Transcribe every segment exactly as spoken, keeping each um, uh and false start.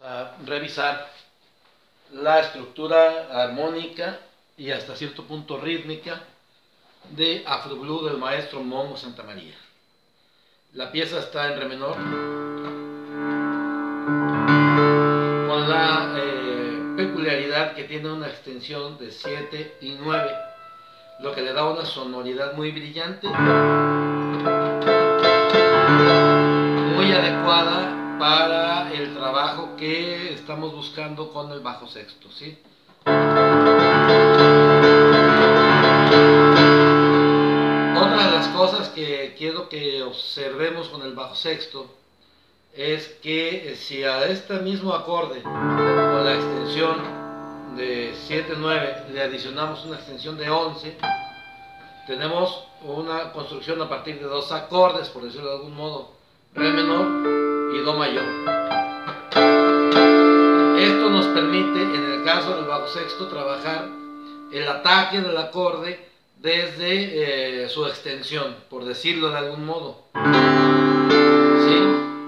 a revisar la estructura armónica y hasta cierto punto rítmica de Afro Blue del maestro Momo Santamaría. La pieza está en re menor, con la eh, peculiaridad que tiene una extensión de siete y nueve, lo que le da una sonoridad muy brillante, muy adecuada para el trabajo que estamos buscando con el bajo sexto, ¿sí? Otra de las cosas que quiero que observemos con el bajo sexto es que si a este mismo acorde con la extensión de siete nueve le adicionamos una extensión de once, tenemos una construcción a partir de dos acordes, por decirlo de algún modo, re menor y do mayor. Esto nos permite, en el caso del bajo sexto, trabajar el ataque del acorde desde eh, su extensión, por decirlo de algún modo, ¿sí?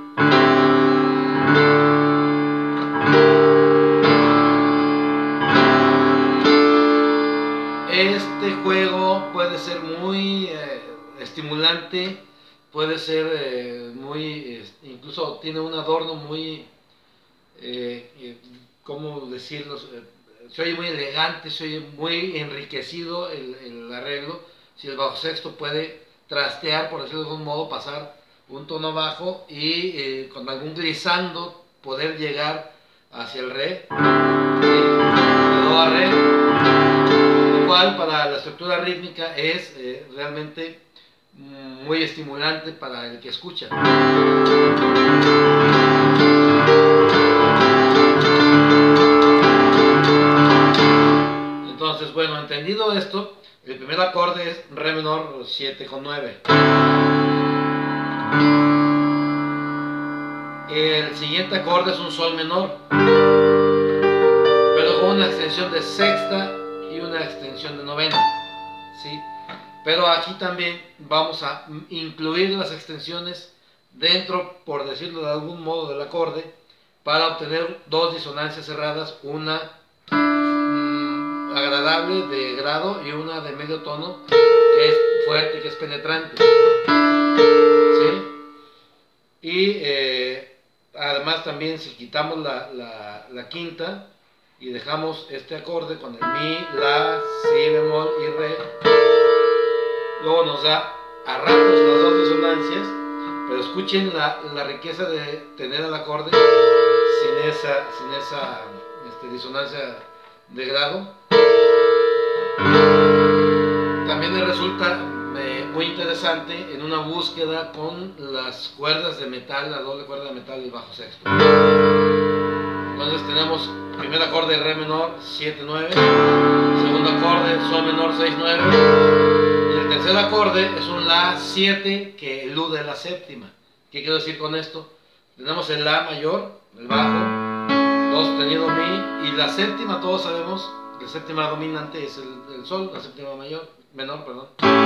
Este juego puede ser muy eh, estimulante, puede ser eh, muy, eh, incluso tiene un adorno muy, eh, eh, ¿cómo decirlo? Eh, se oye muy elegante, se oye muy enriquecido el, el arreglo, si el bajo sexto puede trastear, por decirlo de algún modo, pasar un tono bajo y eh, con algún glissando poder llegar hacia el re, ¿sí? De do a re, lo cual para la estructura rítmica es eh, realmente muy estimulante para el que escucha. Entonces, bueno, entendido esto, el primer acorde es re menor siete con nueve. El siguiente acorde es un sol menor, pero con una extensión de sexta y una extensión de novena, ¿sí? Pero aquí también vamos a incluir las extensiones dentro, por decirlo de algún modo, del acorde, para obtener dos disonancias cerradas, una mmm, agradable de grado y una de medio tono, que es fuerte, que es penetrante, ¿sí? Y eh, además también, si quitamos la, la, la quinta y dejamos este acorde con el mi, la, si bemol y re, luego nos da a ratos las dos disonancias, pero escuchen la, la riqueza de tener el acorde sin esa, sin esa este, disonancia de grado. También me resulta eh, muy interesante en una búsqueda con las cuerdas de metal, la doble cuerda de metal del bajo sexto. Entonces tenemos primer acorde re menor siete nueve, segundo acorde sol menor seis nueve, y el tercer acorde es un la siete que elude la séptima. ¿Qué quiero decir con esto? Tenemos el la mayor, el bajo, do sostenido mi, y la séptima, todos sabemos que la séptima dominante es el, el sol, la séptima mayor, menor, perdón,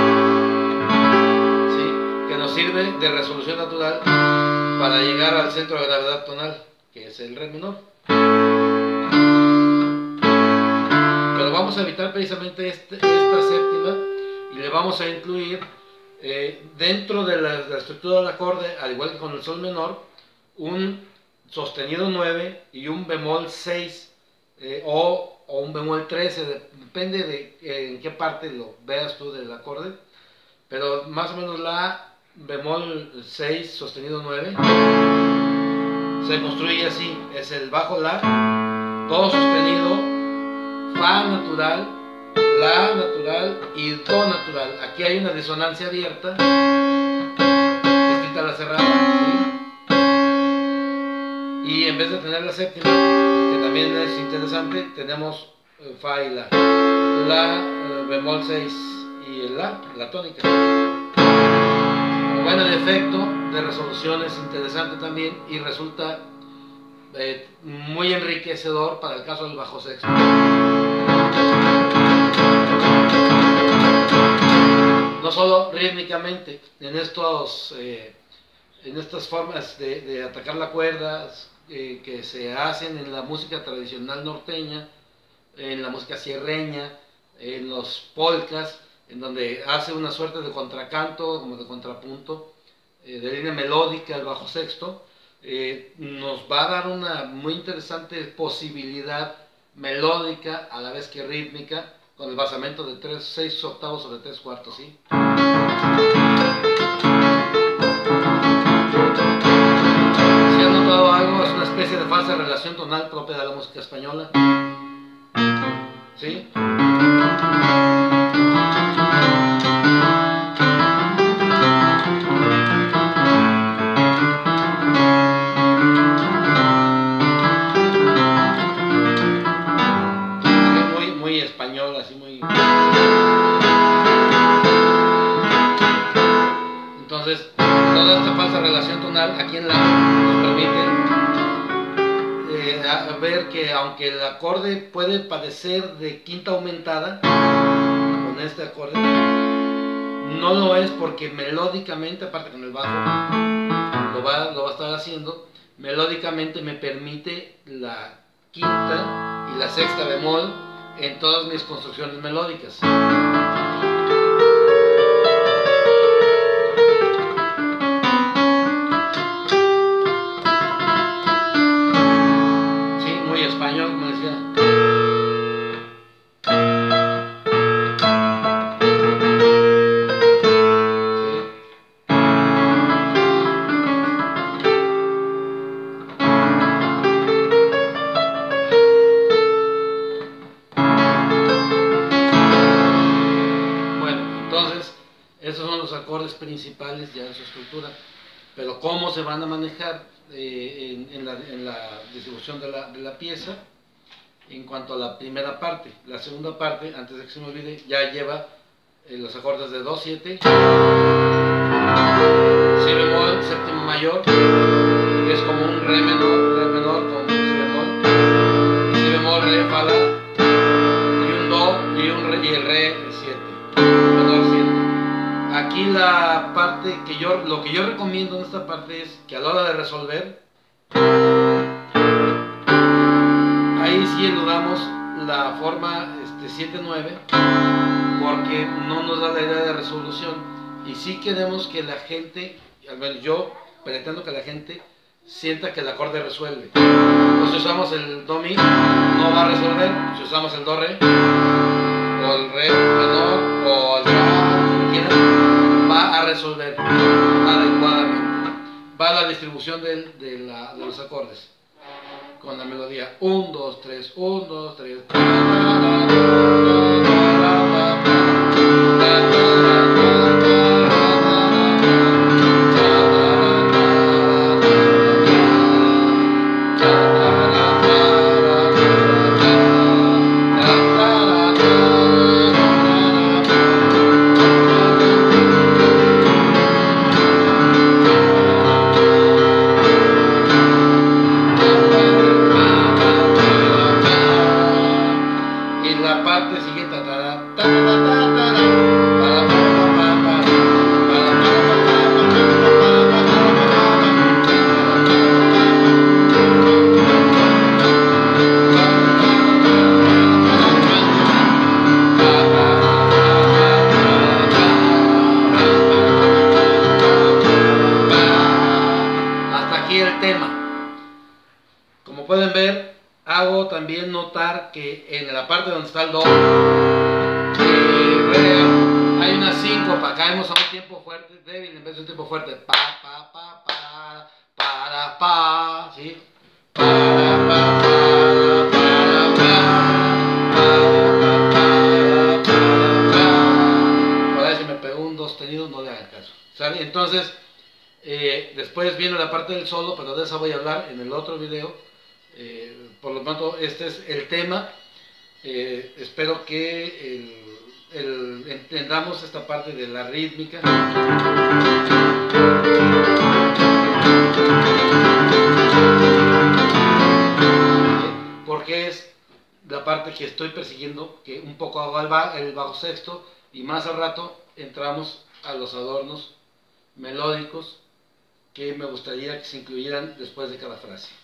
¿sí? Que nos sirve de resolución natural para llegar al centro de gravedad tonal, que es el re menor. Pero vamos a evitar precisamente este, esta séptima y le vamos a incluir eh, dentro de la, de la estructura del acorde, al igual que con el sol menor, un sostenido nueve y un bemol seis eh, o, o un bemol trece, de, depende de eh, en qué parte lo veas tú del acorde, pero más o menos la bemol seis sostenido nueve se construye así: es el bajo la, do sostenido, fa natural, la natural y do natural. Aquí hay una disonancia abierta, distinta a la cerrada, ¿sí? Y en vez de tener la séptima, que también es interesante, tenemos eh, fa y la, la eh, bemol seis y el la, la tónica. Bueno, el efecto de resolución es interesante también y resulta eh, muy enriquecedor para el caso del bajo sexto. No solo rítmicamente, en, estos, eh, en estas formas de, de atacar la cuerda, eh, que se hacen en la música tradicional norteña, en la música sierreña, en los polcas, en donde hace una suerte de contracanto, como de contrapunto, eh, de línea melódica, el bajo sexto, eh, nos va a dar una muy interesante posibilidad melódica a la vez que rítmica, con el basamento de tres, seis octavos o de tres cuartos, ¿sí? Si han notado algo, es una especie de falsa relación tonal propia de la música española, ¿sí? Español, así muy... Entonces, toda esta falsa relación tonal aquí en la nos permite eh, ver que aunque el acorde puede padecer de quinta aumentada con este acorde, no lo es, porque melódicamente, aparte con el bajo lo va, lo va a estar haciendo, melódicamente me permite la quinta y la sexta bemol en todas mis construcciones melódicas. Sí, muy español, como decía. Esos son los acordes principales ya en su estructura, pero cómo se van a manejar eh, en, en, la, en la distribución de la, de la pieza en cuanto a la primera parte. La segunda parte, antes de que se me olvide, ya lleva eh, los acordes de do, siete, si bemol, séptimo mayor, que es como un re menor, re menor con si bemol, si bemol, re, fa, la, y un do y, un re, y el re siete, menor siete. Aquí la parte que yo, lo que yo recomiendo en esta parte es que a la hora de resolver, ahí sí eludamos la forma este, siete nueve, porque no nos da la idea de resolución, y sí queremos que la gente, al menos yo pretendo que la gente sienta que el acorde resuelve. Pues si usamos el do mi, no va a resolver. Si usamos el do re, o el re menor, o el fa, como quieran, va a resolver adecuadamente. Va a la distribución de, de, la, de los acordes con la melodía uno, dos, tres, uno, dos, tres. El tema. Como pueden ver, hago también notar que en la parte donde está el do, eh, re, hay una síncopa, caemos a un tiempo fuerte, débil en vez de un tiempo fuerte, pa, pa, pa, pa, para, pa, ¿sí? Para, pa, pa, para, pa, para, pa, para, pa. Por ahí si me pegó un do sostenido, no le hagan caso, ¿sale? Entonces, Eh, después viene la parte del solo, pero de esa voy a hablar en el otro video. Eh, por lo tanto, este es el tema. Eh, espero que el, el, entendamos esta parte de la rítmica. Porque es la parte que estoy persiguiendo, que un poco hago el, ba el bajo sexto, y más al rato entramos a los adornos melódicos que me gustaría que se incluyeran después de cada frase.